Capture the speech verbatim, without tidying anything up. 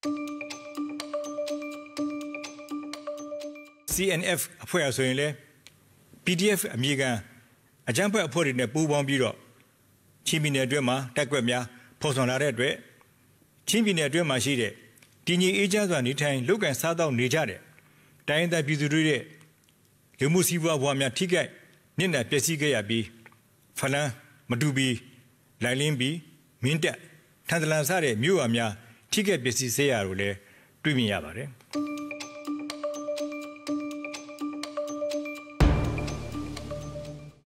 C N F အဖွဲ့အစည်းလည်း P D F အမည်ခံအကြမ်းဖက်အဖွဲ့တွေနဲ့ပူးပေါင်းပြီးတော့ချင်းပြည်နယ်အတွင်းမှာတက်ကွက်များဖော်ဆောင်လာတဲ့အတွက်ချင်းပြည်နယ်အတွင်းမှာရှိတဲ့တည်ငြိမ်အေးချမ်းစွာနေထိုင်လုပ်ကိုင်စားသောက်နေကြတဲ့တိုင်းရင်းသားပြည်သူတွေရဲ့လူမှုစီးပွားဘဝများထိခိုက်နစ်နာပျက်စီးခဲ့ရပြီးဖလန်းမတူပီလိုင်လင်းပီမင်းတပ်ထန်တလန်စတဲ့မြို့အများထိခိုက်ပျက်စီးစေရလို့လည်းတွေ့မြင်ရပါတယ်